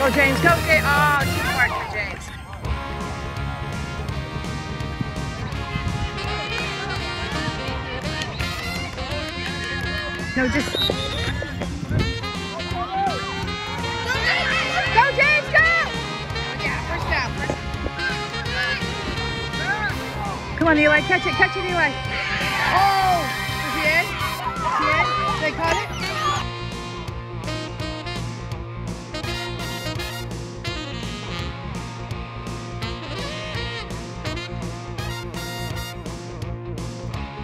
Go, James. Go, James. Oh, too hard for James. No, just... Go, James, go! Yeah, first down. Come on, Eli. Catch it, Eli. Oh! Is he in? Is he in? They caught it?